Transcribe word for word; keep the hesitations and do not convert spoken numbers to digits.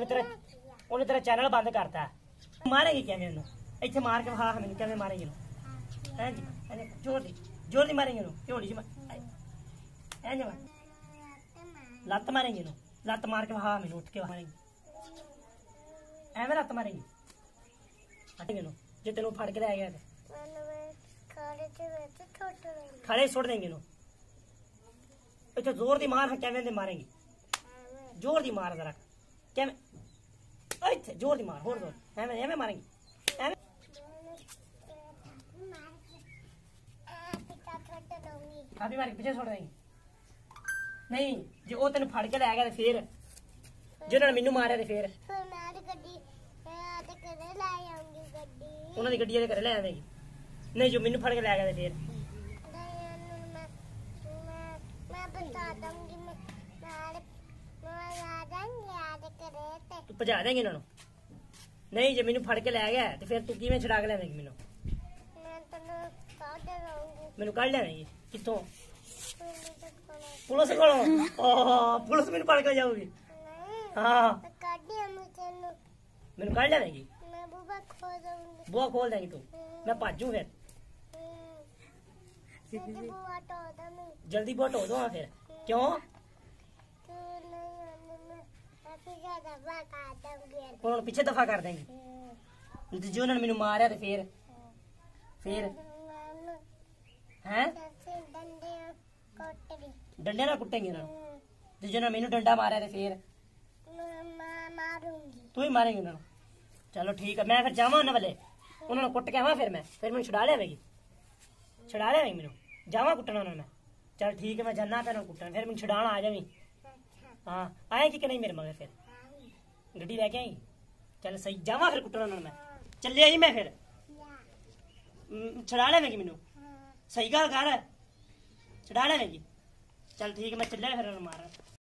ਉਹਨੇ ਤੇਰਾ ਉਹਨੇ ਤੇਰਾ ਚੈਨਲ ਬੰਦ ਕਰਤਾ। ਮਾਰੇਗੀ ਕਿਵੇਂ ਉਹਨੂੰ? ਇੱਥੇ ਮਾਰ ਕੇ ਵਿਖਾ ਮੈਨੂੰ ਕਿਵੇਂ ਮਾਰੇਗੀ ਉਹਨੂੰ। ਹੈਂ ਜੀ ਇਹਨੇ ਜ਼ੋਰ ਦੀ ਜ਼ੋਰ ਦੀ ਮਾਰੇਗੀ ਉਹਨੂੰ। ਝੋਲੀ ਚ ਐਂ ਜੀ ਲੱਤ ਮਾਰੇਗੀ ਉਹਨੂੰ। ਲੱਤ ਮਾਰ ਕੇ ਵਿਖਾ ਮੈਨੂੰ। ਉੱਠ ਕੇ ਮਾਰੇਗੀ ਐਵੇਂ ਲੱਤ ਮਾਰੇਗੀ। ਹਟੇਗੀ ਉਹਨੂੰ ਜੇ ਤੈਨੂੰ ਫੜ ਕੇ ਲੈ ਗਿਆ ਤੇ ਖੜੇ ਸੁੱਟ ਦੇਂਗੇ ਉਹਨੂੰ। ਇੱਥੇ ਜ਼ੋਰ ਦੀ ਮਾਰ ਕਿਵੇਂ ਦੇ ਮਾਰੇਗੀ? ਜ਼ੋਰ ਦੀ ਮਾਰ ਜ਼ਰਾ ਕਿਵੇਂ? ਇੱਥੇ ਜ਼ੋਰ ਦੀ ਮਾਰ ਹੋਰ ਜ਼ੋਰ। ਐਵੇਂ ਐਵੇਂ ਮਾਰੇਗੀ ਐਵੇਂ। ਕਾਫੀ ਮਾਰ ਕੇ ਪਿੱਛੇ ਸੁੱਟ ਦੇਂਗੀ। ਨਹੀਂ ਜੇ ਉਹ ਤੈਨੂੰ ਫੜ ਕੇ ਲੈ ਗਿਆ ਤੇ ਫੇਰ ਜੇ ਉਹਨਾਂ ਨੇ ਮੈਨੂੰ ਮਾਰਿਆ ਤੇ ਫੇਰ ਉਹਨਾਂ ਦੀ ਗੱਡੀ ਦੇ ਘਰੇ ਲੈ ਆਵੇਗੀ। ਨਹੀਂ ਜੋ ਮੈਨੂੰ ਫੜ ਕੇ ਲੈ ਗਿਆ ਤੇ ਫੇਰ ਤੂੰ ਭਜਾ ਦੇਂਗੀ ਉਹਨਾਂ ਨੂੰ। ਨਹੀਂ ਜੇ ਮੈਨੂੰ ਫੜ ਕੇ ਲੈ ਗਿਆ ਤੇ ਫਿਰ ਤੂੰ ਕਿਵੇਂ ਛੁਡਾ ਕੇ ਲਿਆਵੇਂਗੀ ਮੈਨੂੰ? ਮੈਨੂੰ ਕੱਢ ਲਿਆਵੇਂਗੀ ਕਿੱਥੋਂ? ਪੁਲਿਸ ਕੋਲੋਂ? ਓਹ ਪੁਲਿਸ ਮੈਨੂੰ ਫੜ ਕੇ ਜਾਊਗੀ। ਹਾਂ ਮੈਨੂੰ ਕੱਢ ਲਿਆਵੇਂਗੀ। ਬੂਹਾ ਖੋਲ ਦੇਂਗੀ ਤੂੰ। ਮੈਂ ਭੱਜੂ ਫਿਰ ਜਲਦੀ ਬੂਹਾ ਢੋ ਦੋ। ਫਿਰ ਕਿਉਂ? ਹੁਣ ਪਿੱਛੇ ਦਫਾ ਕਰ ਦੇਂਗੀ। ਜੇ ਉਹਨਾਂ ਨੇ ਮੈਨੂੰ ਮਾਰਿਆ ਤੇ ਫੇਰ ਫੇਰ ਹੈ ਡੰਡੇ ਨਾਲ ਕੁੱਟੇਂਗੇ ਉਹਨਾਂ ਨੂੰ। ਤੇ ਜੇ ਉਹਨਾਂ ਨੇ ਮੈਨੂੰ ਡੰਡਾ ਮਾਰਿਆ ਤੇ ਫੇਰ ਤੂੰ ਹੀ ਮਾਰੇਂਗੀ ਉਹਨਾਂ ਨੂੰ। ਚਲੋ ਠੀਕ ਹੈ ਮੈਂ ਫਿਰ ਜਾਵਾਂ ਉਹਨਾਂ ਵੱਲੇ। ਉਹਨਾਂ ਨੂੰ ਕੁੱਟ ਕੇ ਆਵਾਂ ਫਿਰ ਮੈਂ ਫਿਰ ਮੈਨੂੰ ਛੁਡਾ ਲਿਆਵੇਗੀ। ਛੁਡਾ ਲਿਆਵੇਗੀ ਮੈਨੂੰ। ਜਾਵਾਂ ਕੁੱਟਣਾ ਉਹਨਾਂ ਨੂੰ ਮੈਂ। ਚਲ ਠੀਕ ਹੈ ਮੈਂ ਜਾਨਾ ਫਿਰ ਕੁੱਟਣ। ਫਿਰ ਮੈਨੂੰ ਛੁਡਾਉਣ ਆ ਜਾਵੀਂ। ਹਾਂ ਆਏਗੀ ਕਿ ਨਹੀਂ ਮੇਰੇ ਮਗਰ? ਫਿਰ ਗੱਡੀ ਲੈ ਕੇ ਆਈ। ਚੱਲ ਸਹੀ ਜਾਵਾਂ ਫਿਰ ਕੁੱਟਣਾ ਉਹਨਾਂ ਨੂੰ ਮੈਂ। ਚੱਲਿਆ ਹੀ ਮੈਂ ਫਿਰ ਛੁਡਾ ਲਿਆਵੇਗੀ ਮੈਨੂੰ। ਸਹੀ ਗੱਲ ਕਰ ਛੁਡਾ ਲਿਆਵੇਗੀ। ਚੱਲ ਠੀਕ ਹੈ ਮੈਂ ਚੱਲਿਆ ਫਿਰ ਉਹਨਾਂ ਨੂੰ ਮਾਰਨ।